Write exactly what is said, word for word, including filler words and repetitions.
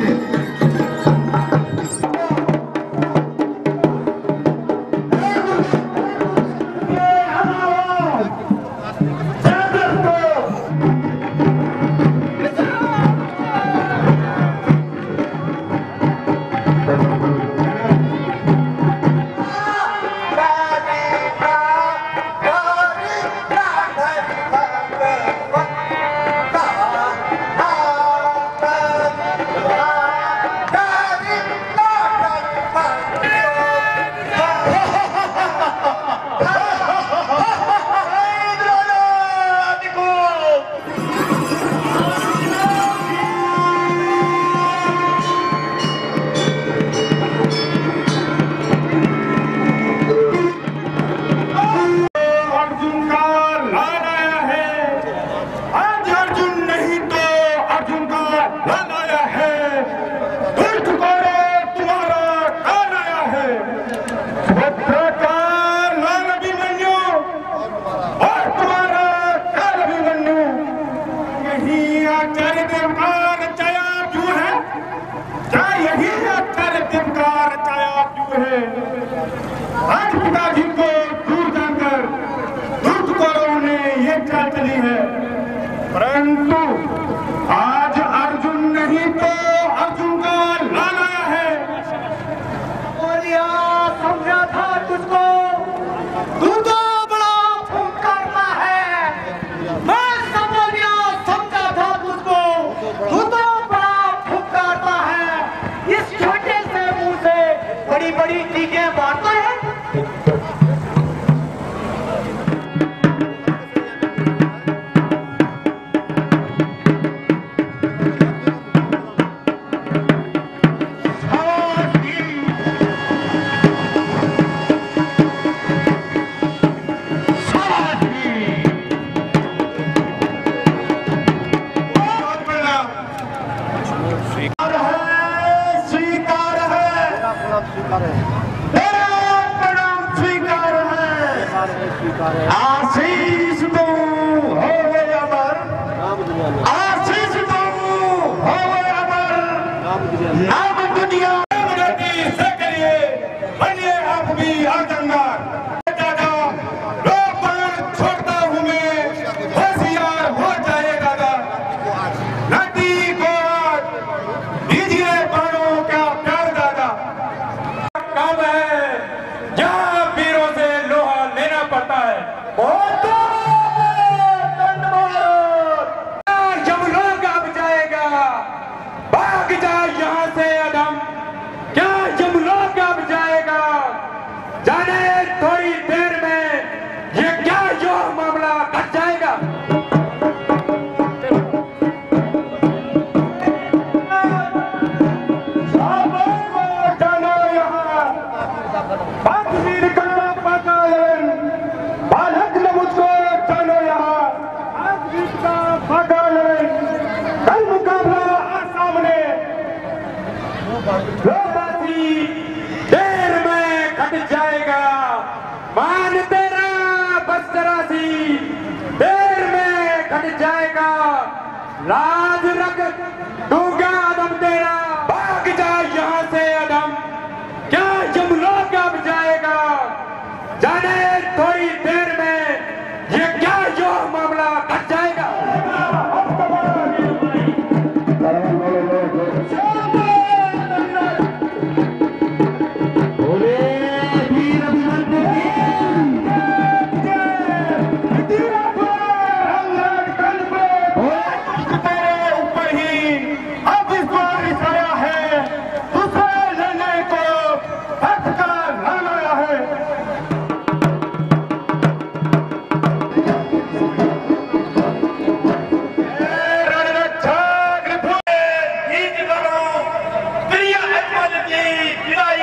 आज पिताजी को दूर जानकर दुर्ग कौरवों ने ये चाल चली है, परंतु आज अर्जुन नहीं तो अर्जुन का लाल आया है। बोलिया समझा था तुझको, तू तो बड़ा फुंकारना है। मैं समझिया समझा था तुझको, तू तो बड़ा फुंकारना है। इस छोटे से मुंह से बड़ी बड़ी चीजें बांटता है। आशीष तू होवे अमर, आशीष तू होवे अमर, नाम दुनिया से करिए बनिए आप भी आजमदार। दादा लोग बाण छोड़ता हूँ मैं, होशियार हो जाए दादा। नदी को दीजिए बाणों का प्यार दादा। काम है जहाँ वीरों से लोहा लेना पड़ता है। यमलोक अब जाएगा, भाग जा यहाँ से अधम। क्या यमलोक अब जाएगा? जाने थोड़ी देर में ये क्या यो मामला कट जाएगा। जानो यहाँ बातचीत करना पड़ता है। बालक ने मुझको जानो यहाँ आज गीत का बदल, कल मुकाबला सामने। लोबासी देर में कट जाएगा, मान तेरा बस जरा सी देर में कट जाएगा। लाज रख दूंगा अदम तेरा, भाग जा यहाँ से अदम। क्या यमलोक अब जाएगा? जाने थोड़ी देर में ये क्या यो मामला कट जाएगा। विदाई